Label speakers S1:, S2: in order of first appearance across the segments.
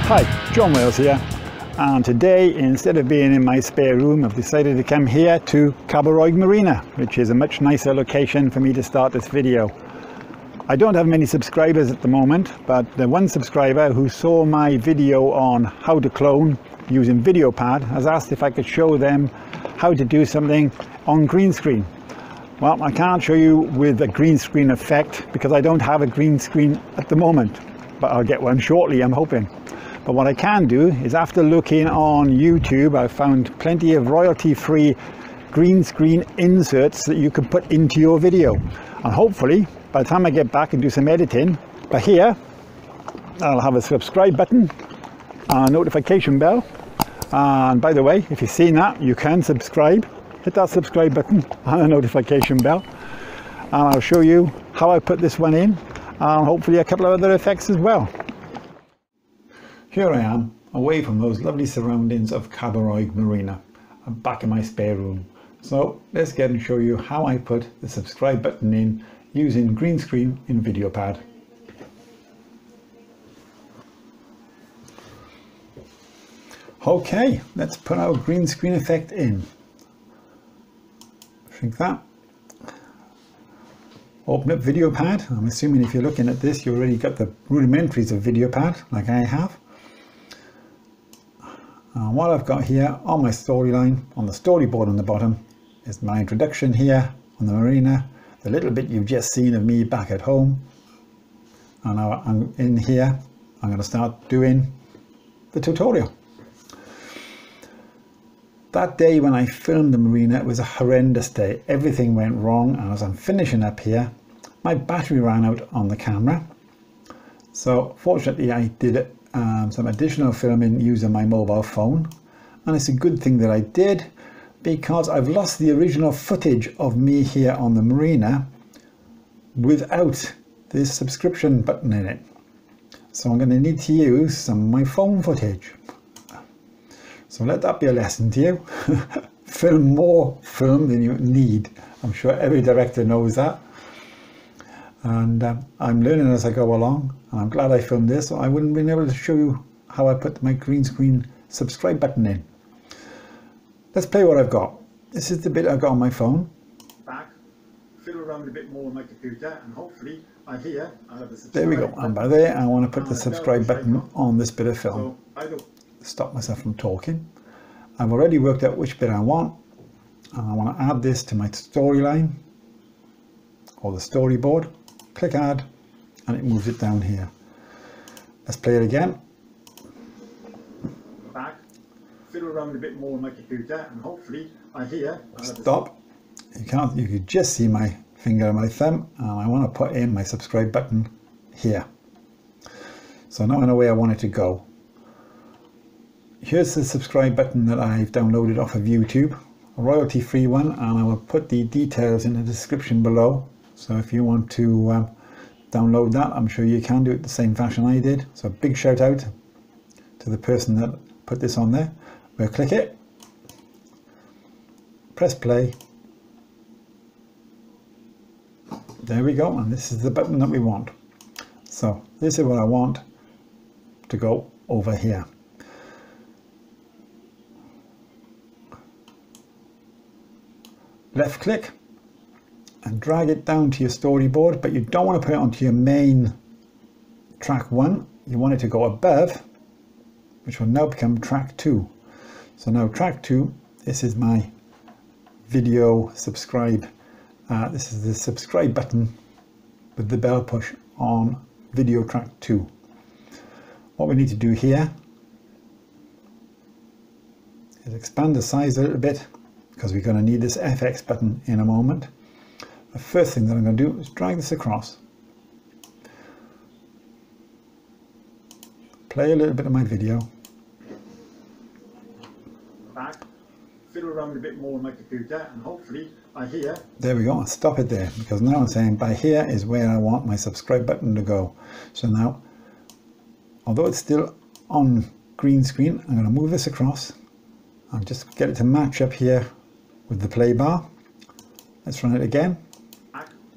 S1: Hi, John Wales here, and today instead of being in my spare room I've decided to come here to Cabaroig Marina, which is a much nicer location for me to start this video. I don't have many subscribers at the moment, but the one subscriber who saw my video on how to clone using Videopad has asked if I could show them how to do something on green screen. Well, I can't show you with a green screen effect because I don't have a green screen at the moment, but I'll get one shortly, I'm hoping. But what I can do is, after looking on YouTube, I've found plenty of royalty-free green screen inserts that you can put into your video. And hopefully, by the time I get back and do some editing, by here, I'll have a subscribe button, a notification bell. And by the way, if you've seen that, you can subscribe. Hit that subscribe button and a notification bell. And I'll show you how I put this one in, and hopefully a couple of other effects as well. Here I am, away from those lovely surroundings of Cabaroig Marina. I'm back in my spare room. So let's get and show you how I put the subscribe button in using green screen in Videopad. Okay, let's put our green screen effect in. Shrink that. Open up Videopad. I'm assuming if you're looking at this, you already got the rudimentaries of Videopad, like I have. And what I've got here on my storyline, on the storyboard on the bottom, is my introduction here on the marina, the little bit you've just seen of me back at home. And now I'm in here, I'm going to start doing the tutorial. That day when I filmed the marina, it was a horrendous day. Everything went wrong, and as I'm finishing up here, my battery ran out on the camera. So fortunately I did some additional filming using my mobile phone, and it's a good thing that I did, because I've lost the original footage of me here on the marina without this subscription button in it. So I'm going to need to use some of my phone footage. So let that be a lesson to you. Film more film than you need. I'm sure every director knows that. And I'm learning as I go along, and I'm glad I filmed this, so I wouldn't have been able to show you how I put my green screen subscribe button in. Let's play what I've got. This is the bit I've got on my phone. Back, fiddle around a bit more on my computer, and hopefully I'll have the subscribe. There we go, and by there I want to put the subscribe button on this bit of film. So stop myself from talking. I've already worked out which bit I want, and I want to add this to my storyline or the storyboard. Click add, and it moves it down here. Let's play it again. Back, fiddle around a bit more on my computer, and hopefully stop. You could just see my finger and my thumb, and I want to put in my subscribe button here. So now I know where I want it to go. Here's the subscribe button that I've downloaded off of YouTube, a royalty free one, and I will put the details in the description below. So if you want to download that, I'm sure you can do it the same fashion I did. So big shout out to the person that put this on there. We'll click it, press play. There we go, and this is the button that we want. So this is what I want to go over here. Left click and drag it down to your storyboard, but you don't want to put it onto your main track 1. You want it to go above, which will now become track 2. So now track 2, this is my video subscribe. This is the subscribe button with the bell push on video track 2. What we need to do here is expand the size a little bit, because we're going to need this FX button in a moment. The first thing that I'm going to do is drag this across. Play a little bit of my video. Back, fiddle around a bit more on my computer, and hopefully there we go, I'll stop it there, because now I'm saying by here is where I want my subscribe button to go. So now, although it's still on green screen, I'm going to move this across and just get it to match up here with the play bar. Let's run it again.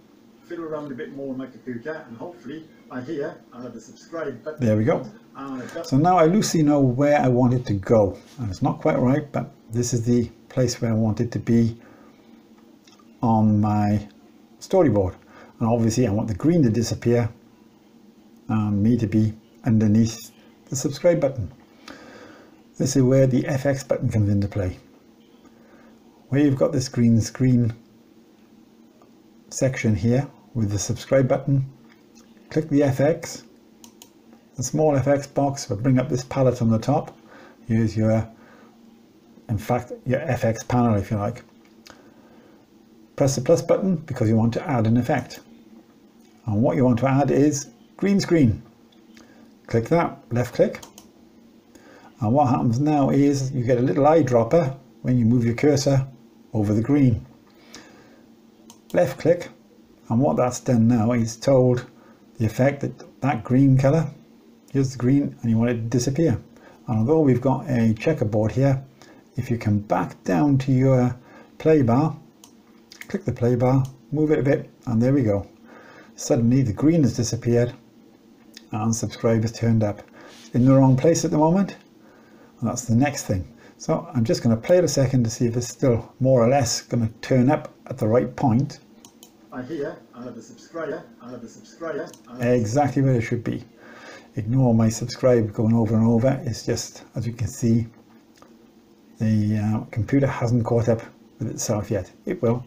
S1: fiddle around a bit more on my computer, and hopefully I'll have the subscribe button.
S2: There we go. So now I loosely know where I want it to go, and it's not quite right, but this is the place where I want it to be on my storyboard. And obviously I want the green to disappear and me to be underneath the subscribe button. This is where the FX button comes into play. Where you've got this green screen section here with the subscribe button, click the FX, the small FX box will bring up this palette on the top. Here's your, in fact, your FX panel if you like. Press the plus button because you want to add an effect. And what you want to add is green screen. Click that, left click. And what happens now is you get a little eyedropper when you move your cursor over the green. Left click, and what that's done now is told the effect that that green color, here's the green, and you want it to disappear. And although we've got a checkerboard here, if you come back down to your play bar, click the play bar, move it a bit, and there we go. Suddenly the green has disappeared and subscribe is turned up. In the wrong place at the moment, and that's the next thing. So I'm just going to play it a second to see if it's still more or less going to turn up at the right point.
S1: I'll have the subscriber,
S2: exactly where it should be. Ignore my subscribe going over and over. It's just, as you can see, the computer hasn't caught up with itself yet. It will.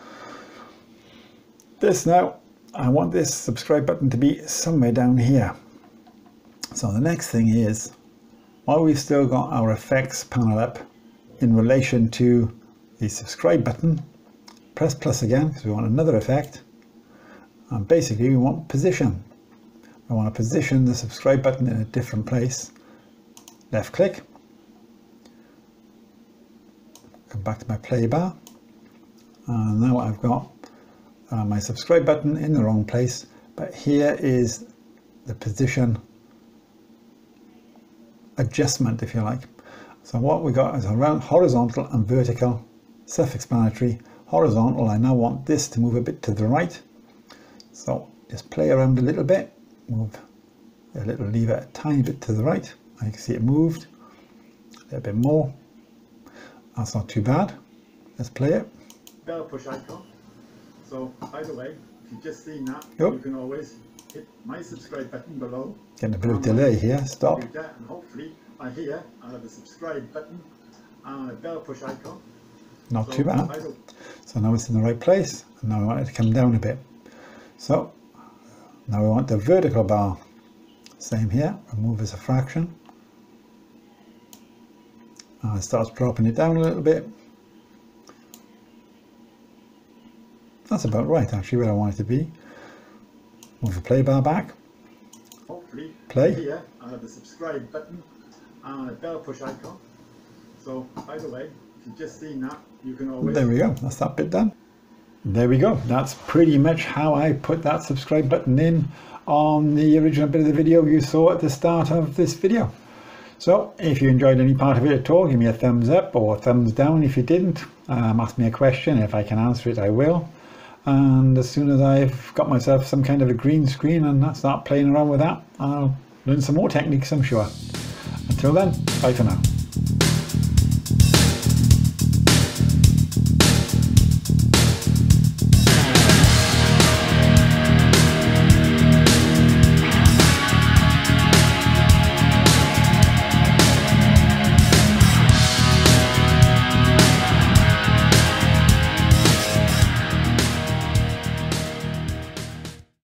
S2: This now, I want this subscribe button to be somewhere down here. So the next thing is, while we've still got our effects panel up in relation to the subscribe button, press plus again because we want another effect, and basically we want position. I want to position the subscribe button in a different place. Left click, come back to my play bar, and now I've got my subscribe button in the wrong place, but here is the position adjustment if you like. So what we got is around horizontal and vertical, self-explanatory. Horizontal, I now want this to move a bit to the right, so just play around a little bit, move a little lever a tiny bit to the right, and you can see it moved a little bit more. That's not too bad. Let's play it.
S1: Bell push icon. So either way, if you've just seen that,
S2: yep,
S1: you can always hit my subscribe button below.
S2: Getting a bit of delay here, stop.
S1: And hopefully I'll have the subscribe button and a bell push icon.
S2: Not too bad. So now it's in the right place, and now we want it to come down a bit. So now we want the vertical bar. Same here, remove as a fraction. And it starts dropping it down a little bit. That's about right actually where I want it to be. Move the play bar back.
S1: Hopefully
S2: play.
S1: Here I have the subscribe button and a bell push icon. So either way, if you've just seen that, you can always...
S2: There we go, that's that bit done. There we go, that's pretty much how I put that subscribe button in on the original bit of the video you saw at the start of this video. So if you enjoyed any part of it at all, give me a thumbs up or a thumbs down if you didn't. Ask me a question, if I can answer it I will. And as soon as I've got myself some kind of a green screen and I start playing around with that, I'll learn some more techniques I'm sure. Until then, bye for now.